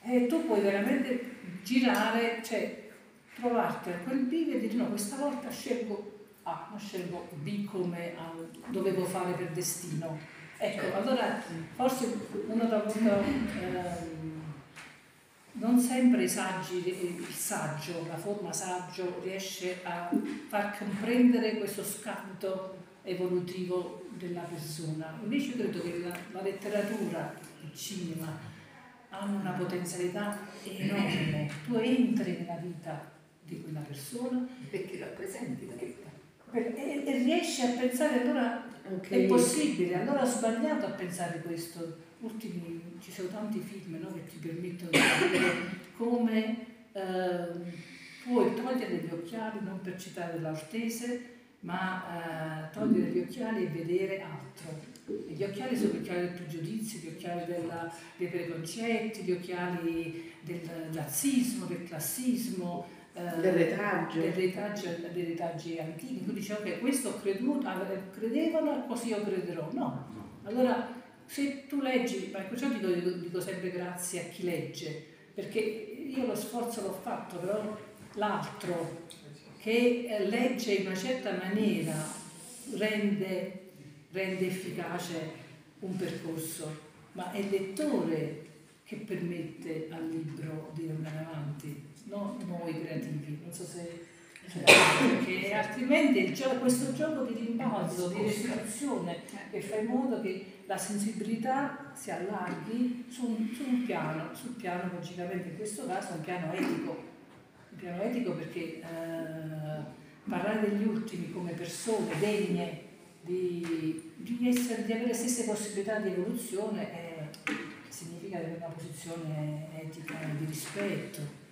E tu puoi veramente girare, cioè trovarti a quel bivio e dire no, questa volta scelgo A, non scelgo B come dovevo fare per destino. Ecco, allora forse uno dovuto non sempre il saggio, la forma saggio riesce a far comprendere questo scatto evolutivo della persona. Invece io credo che la letteratura, il cinema hanno una potenzialità enorme. Tu entri nella vita di quella persona perché rappresenti la vita e riesci a pensare, allora è possibile, allora ho sbagliato a pensare questo. Ci sono tanti film, no, che ti permettono di vedere come puoi togliere gli occhiali, non per citare l'Artese, ma togliere gli occhiali e vedere altro. E gli occhiali sono gli occhiali del pregiudizio, gli occhiali dei preconcetti, gli occhiali del razzismo, del classismo, dei retaggi antichi. Quindi dicevo che questo ho creduto, credevano e così io crederò. No. Allora, se tu leggi, ma perciò dico sempre grazie a chi legge, perché io lo sforzo l'ho fatto, però l'altro che legge in una certa maniera rende efficace un percorso, ma è il lettore che permette al libro di andare avanti, non noi creativi. Non so se perché altrimenti questo gioco di rimbalzo, di restituzione, che fa in modo che la sensibilità si allarghi su un piano, sul piano logicamente in questo caso un piano etico perché parlare degli ultimi come persone degne di avere le stesse possibilità di evoluzione significa avere una posizione etica di rispetto.